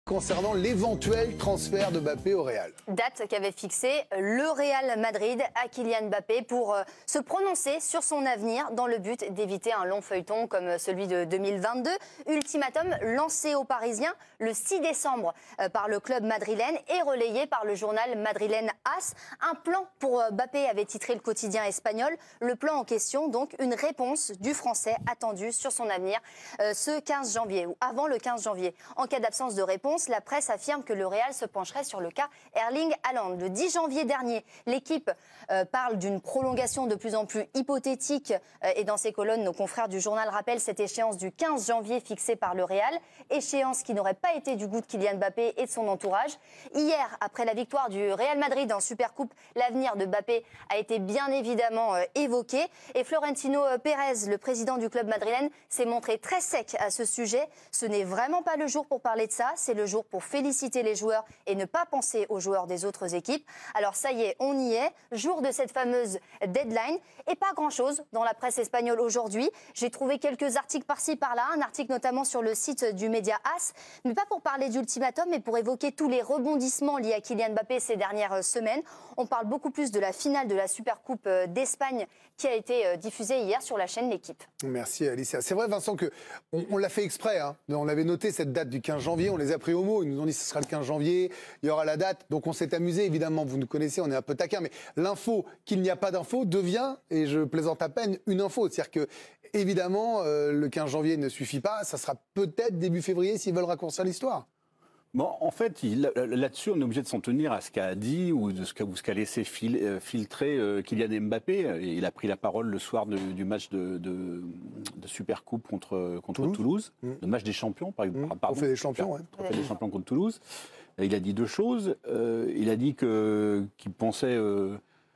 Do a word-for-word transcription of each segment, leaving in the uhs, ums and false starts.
concernant l'éventuel transfert de Mbappé au Real. Date qu'avait fixée le Real Madrid à Kylian Mbappé pour euh, se prononcer sur son avenir dans le but d'éviter un long feuilleton comme celui de deux mille vingt-deux. Ultimatum lancé aux Parisiens le six décembre euh, par le club madrilène et relayé par le journal madrilène AS. Un plan pour euh, Mbappé avait titré le quotidien espagnol. Le plan en question, donc une réponse du Français attendue sur son avenir euh, ce quinze janvier ou avant le quinze janvier. En cas d'absence de réponse, la presse affirme que le Real se pencherait sur le cas Erling Haaland. Le dix janvier dernier, l'équipe euh, parle d'une prolongation de plus en plus hypothétique euh, et dans ses colonnes, nos confrères du journal rappellent cette échéance du quinze janvier fixée par le Real, échéance qui n'aurait pas été du goût de Kylian Mbappé et de son entourage. Hier, après la victoire du Real Madrid en Supercoupe, l'avenir de Mbappé a été bien évidemment euh, évoqué et Florentino Pérez, le président du club madrilène, s'est montré très sec à ce sujet. Ce n'est vraiment pas le jour pour parler de ça, c'est le jour pour féliciter les joueurs et ne pas penser aux joueurs des autres équipes. Alors ça y est, on y est, jour de cette fameuse deadline et pas grand-chose dans la presse espagnole aujourd'hui. J'ai trouvé quelques articles par-ci par-là, un article notamment sur le site du média AS, mais pas pour parler d'ultimatum, mais pour évoquer tous les rebondissements liés à Kylian Mbappé ces dernières semaines. On parle beaucoup plus de la finale de la Supercoupe d'Espagne qui a été diffusée hier sur la chaîne L'Équipe. Merci Alicia. C'est vrai Vincent qu'on on, l'a fait exprès, hein. On avait noté cette date du quinze janvier, on les a pris au mot, ils nous ont dit que ce sera le quinze janvier, il y aura la date, donc on s'est amusé évidemment, vous nous connaissez, on est un peu taquin, mais l'info qu'il n'y a pas d'info devient, et je plaisante à peine, une info. C'est-à-dire que évidemment euh, le quinze janvier ne suffit pas, ça sera peut-être début février s'ils veulent raccourcir l'histoire. Bon, en fait, il, là-dessus, on est obligé de s'en tenir à ce qu'a dit ou de ce qu'a, qu'a laissé fil, euh, filtrer euh, Kylian Mbappé. Il a pris la parole le soir de, du match de, de, de Supercoupe contre, contre Toulouse, Toulouse mmh. le match des champions, par exemple. Mmh. Trophée des champions, ouais. Trophée des champions contre Toulouse. Il a dit deux choses. Euh, il a dit que, qu'il pensait euh,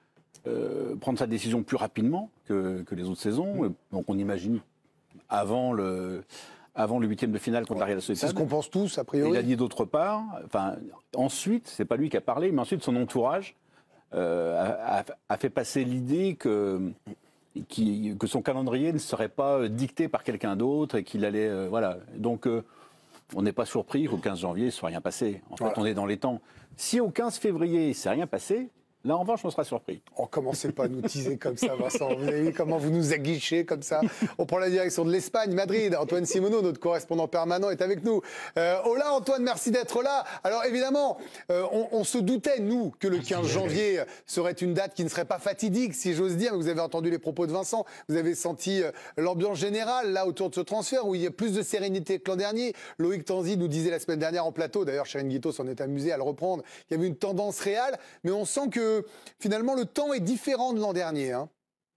euh, prendre sa décision plus rapidement que, que les autres saisons. Mmh. Donc on imagine avant le... avant le huitième de finale contre ouais, la Real Sociedad. C'est ce qu'on pense tous, a priori. Il a dit d'autre part, enfin, ensuite, c'est pas lui qui a parlé, mais ensuite son entourage euh, a, a, a fait passer l'idée que, qui, que son calendrier ne serait pas dicté par quelqu'un d'autre et qu'il allait, euh, voilà. Donc, euh, on n'est pas surpris qu'au quinze janvier, il ne soit rien passé. En fait, voilà. On est dans les temps. Si au quinze février, il ne s'est rien passé, là, en revanche, on sera surpris. Oh, commencez pas à nous teaser comme ça, Vincent. Vous avez vu comment vous nous aguichez comme ça. On prend la direction de l'Espagne, Madrid. Antoine Simoneau, notre correspondant permanent, est avec nous. Euh, hola, Antoine, merci d'être là. Alors, évidemment, euh, on, on se doutait, nous, que le quinze janvier serait une date qui ne serait pas fatidique, si j'ose dire. Vous avez entendu les propos de Vincent. Vous avez senti euh, l'ambiance générale, là, autour de ce transfert, où il y a plus de sérénité que l'an dernier. Loïc Tanzi nous disait la semaine dernière en plateau, d'ailleurs, Chérine Guito s'en est amusé à le reprendre, qu'il y avait une tendance réelle. Mais on sent que finalement, le temps est différent de l'an dernier. Hein.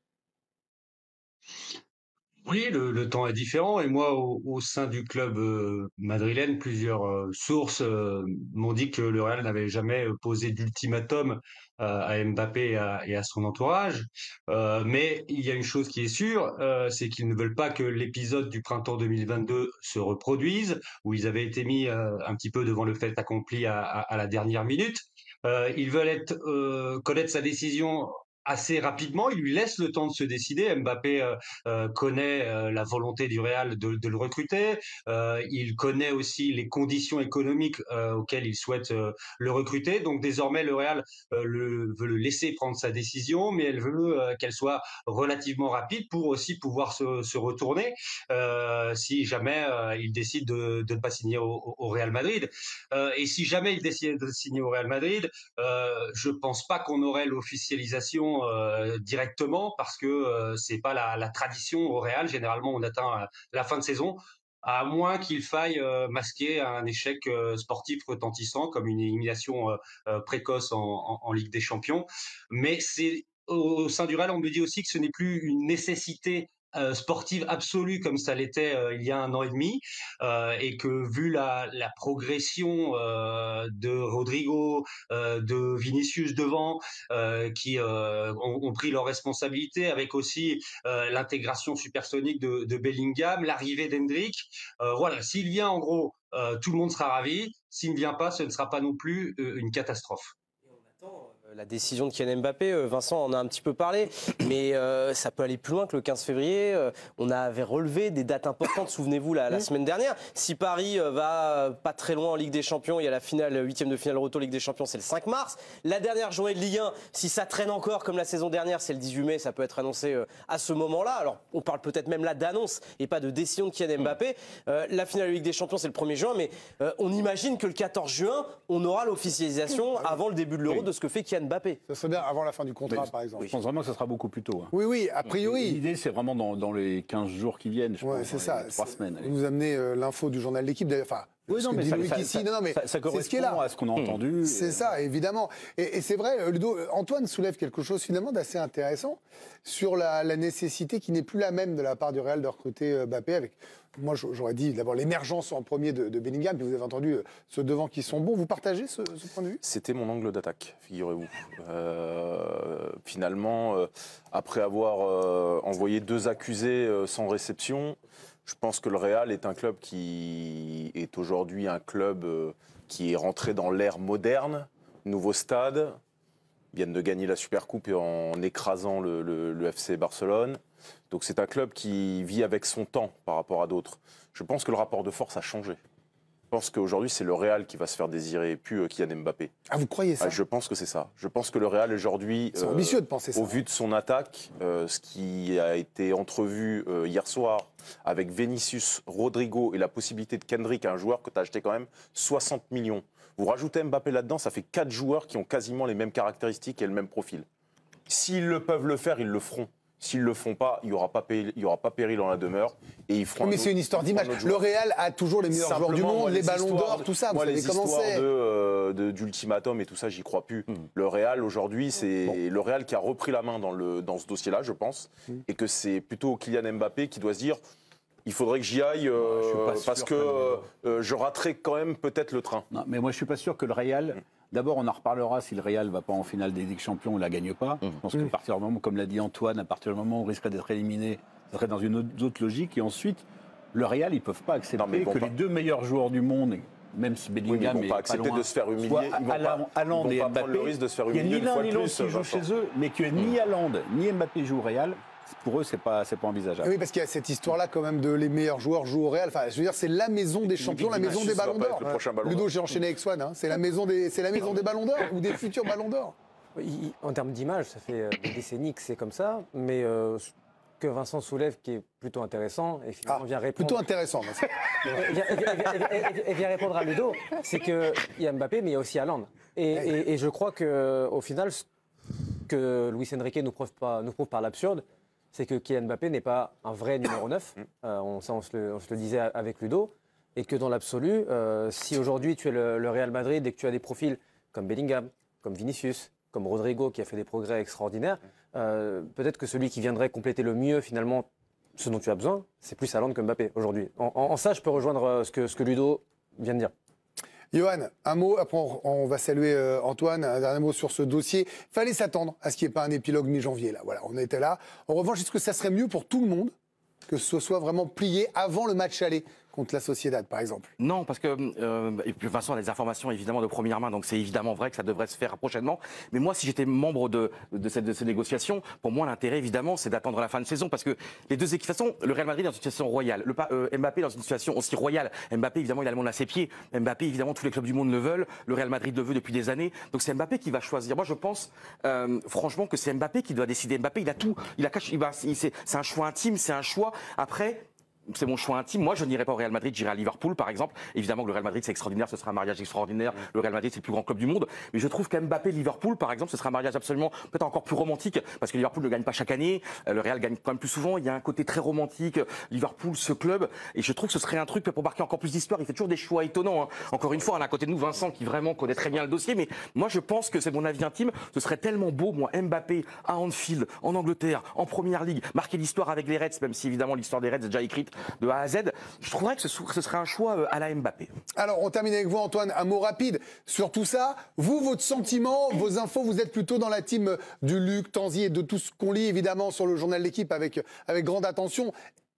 Oui, le, le temps est différent. Et moi, au, au sein du club euh, madrilène, plusieurs euh, sources euh, m'ont dit que le Real n'avait jamais posé d'ultimatum euh, à Mbappé et à, et à son entourage. Euh, mais il y a une chose qui est sûre, euh, c'est qu'ils ne veulent pas que l'épisode du printemps deux mille vingt-deux se reproduise, où ils avaient été mis euh, un petit peu devant le fait accompli à, à, à la dernière minute. Euh, ils veulent être, euh, connaître sa décision assez rapidement. Il lui laisse le temps de se décider. Mbappé euh, euh, connaît euh, la volonté du Real de, de le recruter. Euh, il connaît aussi les conditions économiques euh, auxquelles il souhaite euh, le recruter. Donc désormais, le Real euh, le, veut le laisser prendre sa décision, mais elle veut euh, qu'elle soit relativement rapide pour aussi pouvoir se, se retourner euh, si jamais euh, il décide de, de ne pas signer au, au Real Madrid. Euh, et si jamais il décide de signer au Real Madrid, euh, je pense pas qu'on aurait l'officialisation euh, directement parce que euh, c'est pas la, la tradition au Real. Généralement, on atteint la fin de saison, à moins qu'il faille euh, masquer un échec euh, sportif retentissant comme une élimination euh, euh, précoce en, en, en Ligue des Champions. Mais c'est au, au sein du Real, on me dit aussi que ce n'est plus une nécessité Euh, sportive absolue comme ça l'était euh, il y a un an et demi euh, et que vu la, la progression euh, de Rodrigo, euh, de Vinicius devant euh, qui euh, ont, ont pris leurs responsabilités avec aussi euh, l'intégration supersonique de, de Bellingham, l'arrivée d'Hendrick, euh, voilà, s'il vient en gros euh, tout le monde sera ravi, s'il ne vient pas ce ne sera pas non plus euh, une catastrophe. La décision de Kylian Mbappé, Vincent en a un petit peu parlé, mais euh, ça peut aller plus loin que le quinze février. Euh, on avait relevé des dates importantes, souvenez-vous, la, la semaine dernière. Si Paris euh, va pas très loin en Ligue des Champions, il y a la finale, huitième de finale retour Ligue des Champions, c'est le cinq mars. La dernière journée de Ligue un, si ça traîne encore comme la saison dernière, c'est le dix-huit mai, ça peut être annoncé euh, à ce moment-là. Alors, on parle peut-être même là d'annonce et pas de décision de Kylian Mbappé. Euh, la finale de Ligue des Champions, c'est le premier juin, mais euh, on imagine que le quatorze juin, on aura l'officialisation avant le début de l'Euro oui. de ce que fait Kylian Mbappé. Ça serait bien avant la fin du contrat, mais, par exemple. Je pense vraiment que ça sera beaucoup plus tôt. Hein. Oui, oui, a priori. L'idée, c'est vraiment dans, dans les quinze jours qui viennent, je ouais, pense, c'est ça. trois semaines. Vous nous amenez euh, l'info du journal d'équipe, d'ailleurs. Enfin, oui, non, mais ça, ça, ici, ça, non, non, mais ça, ça correspond ce qui est là. à ce qu'on a entendu. C'est et... ça, évidemment. Et, et c'est vrai, Ludo, Antoine soulève quelque chose finalement d'assez intéressant sur la, la nécessité qui n'est plus la même de la part du Real de recruter Mbappé avec... Moi, j'aurais dit d'abord l'émergence en premier de, de Bellingham, puis vous avez entendu ceux devant qui sont bons. Vous partagez ce, ce point de vue ? C'était mon angle d'attaque, figurez-vous. Euh, finalement, euh, après avoir euh, envoyé deux accusés euh, sans réception, je pense que le Real est un club qui est aujourd'hui un club euh, qui est rentré dans l'ère moderne, nouveau stade. Ils viennent de gagner la Supercoupe en écrasant le, le, le F C Barcelone. Donc c'est un club qui vit avec son temps par rapport à d'autres. Je pense que le rapport de force a changé. Je pense qu'aujourd'hui, c'est le Real qui va se faire désirer, et plus euh, Kylian Mbappé. Ah, vous croyez ça ? ah, Je pense que c'est ça. Je pense que le Real, aujourd'hui, c'est euh, ambitieux de penser ça. Au vu de son attaque, euh, ce qui a été entrevu euh, hier soir avec Vinicius, Rodrigo et la possibilité de Kendrick, un joueur que tu as acheté quand même soixante millions. Vous rajoutez Mbappé là-dedans, ça fait quatre joueurs qui ont quasiment les mêmes caractéristiques et le même profil. S'ils le peuvent le faire, ils le feront. S'ils ne le font pas, il n'y aura pas péril, il y aura pas péril dans la demeure. Et ils feront mais c'est une histoire d'image. Le Real a toujours les meilleurs joueurs du monde, moi, les, les ballons d'or, tout ça. Moi, vous les savez histoires comment de, de, d'ultimatum et tout ça, j'y crois plus. Mm. Le Real, aujourd'hui, c'est bon. le Real qui a repris la main dans, le, dans ce dossier-là, je pense. Mm. Et que c'est plutôt Kylian Mbappé qui doit se dire il faudrait que j'y aille euh, ouais, parce que euh, je raterai quand même peut-être le train. Non, mais moi, je ne suis pas sûr que le Real... Mm. D'abord, on en reparlera si le Real ne va pas en finale des Ligues Champions ou ne la gagne pas. Mmh. Je pense qu'à partir du moment, comme l'a dit Antoine, à partir du moment où on risquerait d'être éliminé, ça serait dans une autre, autre logique. Et ensuite, le Real, ils ne peuvent pas accepter non, que pas. les deux meilleurs joueurs du monde, même si Bellingham oui, ils vont pas accepter loin, de se faire humilier. Ils vont pas, Haaland et Mbappé, le risque de se faire humilier il n'y a ni l'un ni l'autre qui jouent chez eux, mais que ni Haaland ni Mbappé jouent au Real. Pour eux, c'est pas, c'est pas envisageable. Oui, parce qu'il y a cette histoire-là quand même de les meilleurs joueurs jouent au Real. Enfin, je veux dire, c'est la maison des champions, la maison des ballons d'or. Ludo, j'ai enchaîné avec Swan. Hein. C'est la maison des, c'est la maison des ballons d'or ou des futurs ballons d'or. En termes d'image, ça fait des décennies que c'est comme ça, mais euh, ce que Vincent soulève, qui est plutôt intéressant, et finalement ah, vient répondre. Plutôt intéressant. et, vient, et, et, et, et vient répondre à Ludo, c'est qu'il y a Mbappé, mais il y a aussi Haaland. Et, ouais. et, et je crois qu'au final, ce que Luis Enrique nous prouve, pas, nous prouve par l'absurde, c'est que Kylian Mbappé n'est pas un vrai numéro neuf, euh, on, ça on se, le, on se le disait avec Ludo, et que dans l'absolu, euh, si aujourd'hui tu es le, le Real Madrid et que tu as des profils comme Bellingham, comme Vinicius, comme Rodrigo qui a fait des progrès extraordinaires, euh, peut-être que celui qui viendrait compléter le mieux finalement ce dont tu as besoin, c'est plus Haaland que Mbappé aujourd'hui. En, en, en ça, je peux rejoindre ce que, ce que Ludo vient de dire. Johan, un mot, après on, on va saluer euh, Antoine, un dernier mot sur ce dossier. Il fallait s'attendre à ce qu'il n'y ait pas un épilogue mi-janvier, là. Voilà, on était là. En revanche, est-ce que ça serait mieux pour tout le monde que ce soit vraiment plié avant le match aller contre la Sociedad, par exemple? Non, parce que euh, et puis Vincent a des informations évidemment de première main, donc c'est évidemment vrai que ça devrait se faire prochainement. Mais moi, si j'étais membre de, de, cette, de ces négociations, pour moi, l'intérêt évidemment, c'est d'attendre la fin de saison, parce que les deux équipes, de toute façon, le Real Madrid est dans une situation royale, le, euh, Mbappé dans une situation aussi royale. Mbappé, évidemment, il a le monde à ses pieds. Mbappé, évidemment, tous les clubs du monde le veulent. Le Real Madrid le veut depuis des années. Donc c'est Mbappé qui va choisir. Moi, je pense euh, franchement que c'est Mbappé qui doit décider. Mbappé, il a tout. Il a il va, il, c'est, c'est un choix intime, c'est un choix. Après. C'est mon choix intime. Moi, je n'irai pas au Real Madrid, j'irai à Liverpool, par exemple. Évidemment que le Real Madrid, c'est extraordinaire, ce sera un mariage extraordinaire. Le Real Madrid, c'est le plus grand club du monde. Mais je trouve qu'Mbappé, Liverpool, par exemple, ce sera un mariage absolument, peut-être encore plus romantique, parce que Liverpool ne gagne pas chaque année. Le Real gagne quand même plus souvent. Il y a un côté très romantique. Liverpool, ce club. Et je trouve que ce serait un truc pour marquer encore plus d'histoire. Il fait toujours des choix étonnants, hein. Encore une fois, on a à côté de nous Vincent, qui vraiment connaît très bien le dossier. Mais moi, je pense que c'est mon avis intime. Ce serait tellement beau, moi, Mbappé, à Anfield, en Angleterre, en Première Ligue, marquer l'histoire avec les Reds, même si évidemment l'histoire des Reds est déjà écrite de A à Z. Je trouverais que ce, ce serait un choix à la Mbappé. Alors, on termine avec vous, Antoine. Un mot rapide sur tout ça. Vous, votre sentiment, vos infos, vous êtes plutôt dans la team du Luc, Tanzi et de tout ce qu'on lit, évidemment, sur le journal L'Équipe avec, avec grande attention.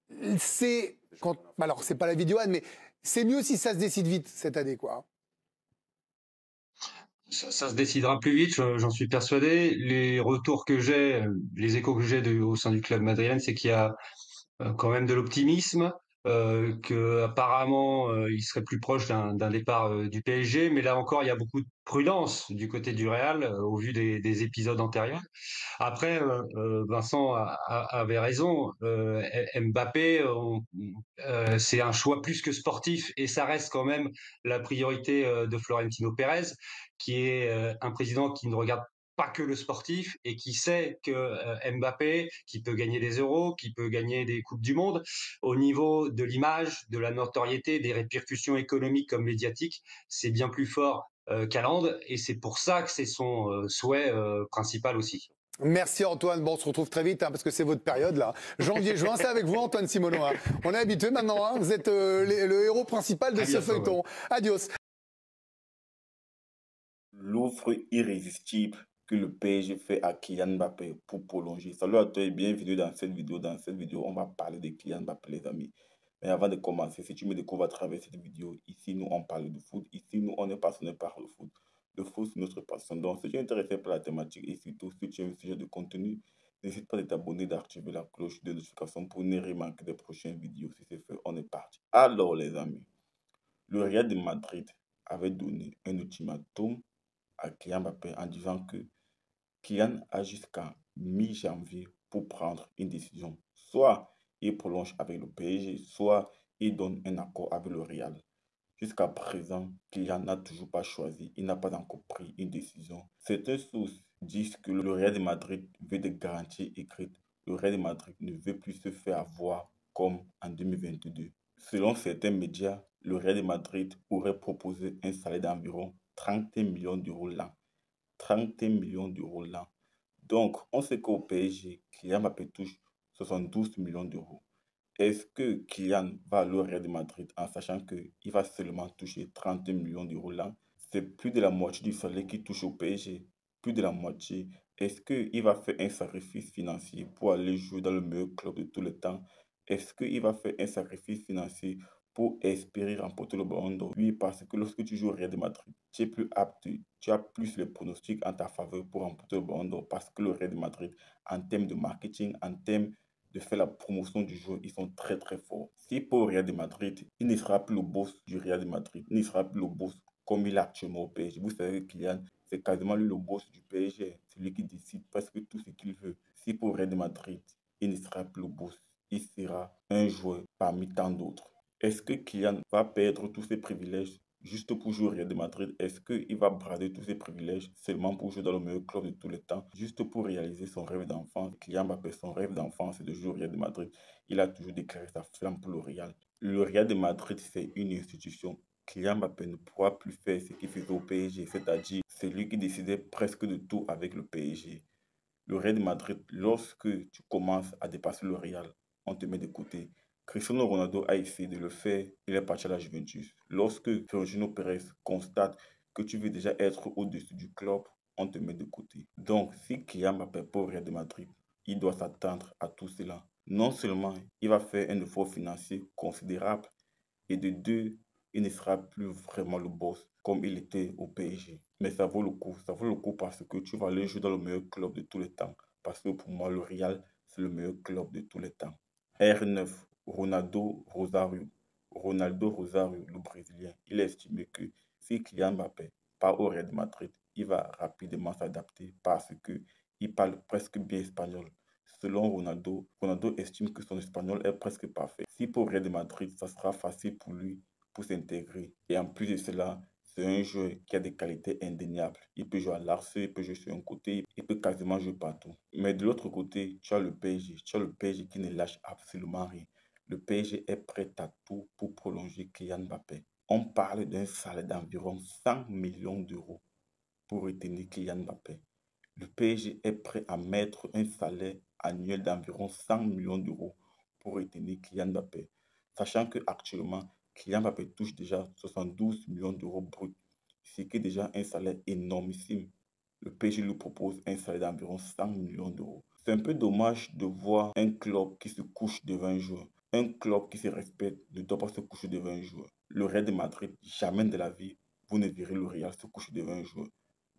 C'est, quand, alors, c'est pas la vidéo, mais c'est mieux si ça se décide vite cette année, quoi. Ça, ça se décidera plus vite, je- j'en suis persuadé. Les retours que j'ai, euh, les échos que j'ai de- au sein du club madrilène, c'est qu'il y a euh, quand même de l'optimisme, euh, que apparemment euh, il serait plus proche d'un d'un départ euh, du P S G, mais là encore il y a beaucoup de prudence du côté du Real euh, au vu des, des épisodes antérieurs. Après, euh, euh, Vincent a- a- avait raison. euh, Mbappé, on- euh, c'est un choix plus que sportif et ça reste quand même la priorité euh, de Florentino Pérez, qui est euh, un président qui ne regarde pas que le sportif et qui sait que euh, Mbappé, qui peut gagner des euros, qui peut gagner des coupes du monde, au niveau de l'image, de la notoriété, des répercussions économiques comme médiatiques, c'est bien plus fort euh, qu'Haaland et c'est pour ça que c'est son euh, souhait euh, principal aussi. Merci Antoine. Bon, on se retrouve très vite hein, parce que c'est votre période là. Janvier, juin, c'est avec vous Antoine Simoneau. Hein. On est habitué maintenant. Hein. Vous êtes euh, les- le héros principal de À ce bientôt, feuilleton. Adios. L'offre irrésistible que le P S G fait à Kylian Mbappé pour prolonger. Salut à toi et bienvenue dans cette vidéo. Dans cette vidéo, on va parler de Kylian Mbappé, les amis. Mais avant de commencer, si tu me découvres à travers cette vidéo, ici, nous, on parle de foot. Ici, nous, on est passionné par le foot. Le foot, c'est notre passion. Donc, si tu es intéressé par la thématique et surtout si tu aimes ce genre de contenu, n'hésite pas à t'abonner, d'activer la cloche de notification pour ne rien manquer des prochaines vidéos. Si c'est fait, on est parti. Alors, les amis, le Real de Madrid avait donné un ultimatum à Kylian Mbappé en disant que Kylian a jusqu'à mi-janvier pour prendre une décision. Soit il prolonge avec le P S G, soit il donne un accord avec le Real. Jusqu'à présent, Kylian n'a toujours pas choisi, il n'a pas encore pris une décision. Certaines sources disent que le Real de Madrid veut des garanties écrites. Le Real de Madrid ne veut plus se faire avoir comme en deux mille vingt-deux. Selon certains médias, le Real de Madrid aurait proposé un salaire d'environ trente millions d'euros l'an. trente millions d'euros l'an. Donc, on sait qu'au P S G, Kylian Mbappé touche soixante-douze millions d'euros. Est-ce que Kylian va aller au Real de Madrid en sachant qu'il va seulement toucher trente millions d'euros l'an? C'est plus de la moitié du salaire qu'il touche au P S G. Plus de la moitié. Est-ce qu'il va faire un sacrifice financier pour aller jouer dans le meilleur club de tous les temps? Est-ce qu'il va faire un sacrifice financier pour espérer remporter le ballon d'or? Oui, parce que lorsque tu joues au Real de Madrid, tu es plus apte, tu as plus les pronostics en ta faveur pour remporter le ballon d'or parce que le Real de Madrid, en termes de marketing, en termes de faire la promotion du jeu, ils sont très très forts. Si pour le Real de Madrid, il ne sera plus le boss du Real de Madrid, il ne sera plus le boss comme il est actuellement au P S G. Vous savez que Kylian, c'est quasiment lui le boss du P S G, c'est lui qui décide presque tout ce qu'il veut. Si pour le Real de Madrid, il ne sera plus le boss, il sera un joueur parmi tant d'autres. Est-ce que Kylian va perdre tous ses privilèges juste pour jouer au Real de Madrid? Est-ce qu'il va brader tous ses privilèges seulement pour jouer dans le meilleur club de tous les temps, juste pour réaliser son rêve d'enfance? Kylian Mbappé, son rêve d'enfance, c'est de jouer au Real de Madrid. Il a toujours déclaré sa flamme pour le Real. Le Real de Madrid, c'est une institution. Kylian Mbappé ne pourra plus faire ce qu'il faisait au P S G, c'est-à-dire c'est lui qui décidait presque de tout avec le P S G. Le Real de Madrid, lorsque tu commences à dépasser le Real, on te met de côté. Cristiano Ronaldo a essayé de le faire, il est parti à la Juventus. Lorsque Florentino Pérez constate que tu veux déjà être au-dessus du club, on te met de côté. Donc, si Kylian Mbappé pour Real de Madrid, il doit s'attendre à tout cela. Non seulement il va faire un effort financier considérable, et de deux, il ne sera plus vraiment le boss comme il était au P S G. Mais ça vaut le coup, ça vaut le coup parce que tu vas aller jouer dans le meilleur club de tous les temps. Parce que pour moi, le Real, c'est le meilleur club de tous les temps. R neuf, Ronaldo Rosario. Ronaldo Rosario, le Brésilien, il a estimé que si Kylian Mbappé part au Real de Madrid, il va rapidement s'adapter parce qu'il parle presque bien espagnol. Selon Ronaldo, Ronaldo estime que son espagnol est presque parfait. Si pour Real de Madrid, ça sera facile pour lui pour s'intégrer. Et en plus de cela, c'est un joueur qui a des qualités indéniables. Il peut jouer à l'arce, il peut jouer sur un côté, il peut quasiment jouer partout. Mais de l'autre côté, tu as le P S G. Tu as le P S G qui ne lâche absolument rien. Le P S G est prêt à tout pour prolonger Kylian Mbappé. On parle d'un salaire d'environ cent millions d'euros pour retenir Kylian Mbappé. Le P S G est prêt à mettre un salaire annuel d'environ cent millions d'euros pour retenir Kylian Mbappé, sachant qu'actuellement, Kylian Mbappé touche déjà soixante-douze millions d'euros bruts, ce qui est déjà un salaire énormissime. Le P S G lui propose un salaire d'environ cent millions d'euros. C'est un peu dommage de voir un club qui se couche devant un joueur. Un club qui se respecte ne doit pas se coucher devant un joueur. Le Real de Madrid, jamais de la vie, vous ne verrez le Real se coucher devant un joueur.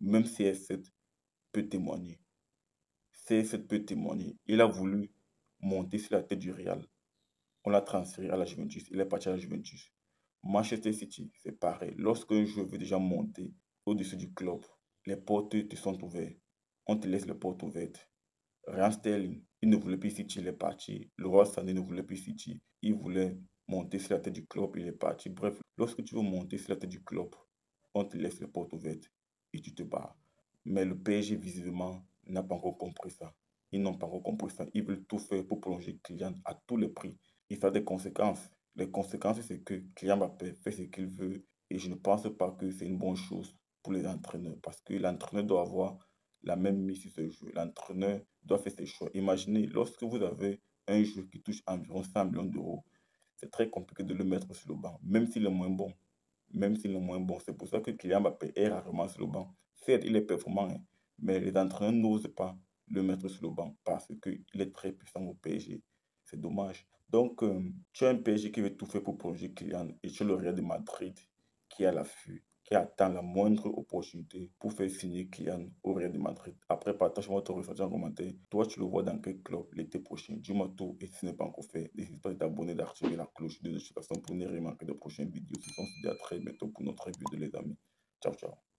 même C R sept peut témoigner. C R sept peut témoigner. Il a voulu monter sur la tête du Real. On l'a transféré à la Juventus. Il est parti à la Juventus. Manchester City, c'est pareil. Lorsqu'un joueur veut déjà monter au-dessus du club, les portes te sont ouvertes. On te laisse les portes ouvertes. Ryan Sterling, il ne voulait plus City, il est parti. Leroy Sané ne voulait plus City. Il voulait monter sur la tête du club, il est parti. Bref, lorsque tu veux monter sur la tête du club, on te laisse les portes ouvertes et tu te barres. Mais le P S G, visiblement, n'a pas encore compris ça. Ils n'ont pas encore compris ça. Ils veulent tout faire pour prolonger Kylian à tous les prix. Et ça a des conséquences. Les conséquences, c'est que Kylian Mbappé fait ce qu'il veut. Et je ne pense pas que c'est une bonne chose pour les entraîneurs. Parce que l'entraîneur doit avoir la même mise sur ce jeu. L'entraîneur doit faire ses choix. Imaginez, lorsque vous avez un jeu qui touche environ cent millions d'euros, c'est très compliqué de le mettre sur le banc, même s'il est moins bon. Même s'il est moins bon. C'est pour ça que Kylian Mbappé est rarement sur le banc. Certes, il est performant, hein, mais les entraîneurs n'osent pas le mettre sur le banc parce qu'il est très puissant au P S G. C'est dommage. Donc, euh, tu as un P S G qui veut tout faire pour prolonger Kylian et tu as le Real de Madrid qui est à l'affût, qui attend la moindre opportunité pour faire signer Kylian au Real de Madrid. Après, partage-moi ton ressenti en commentaire. Toi, tu le vois dans quel club l'été prochain? Dis-moi tout et si ce n'est pas encore fait, n'hésite pas à t'abonner, d'activer la cloche de notification pour ne rien manquer de prochaines vidéos. Ce sont à très bientôt pour notre review de les amis. Ciao, ciao.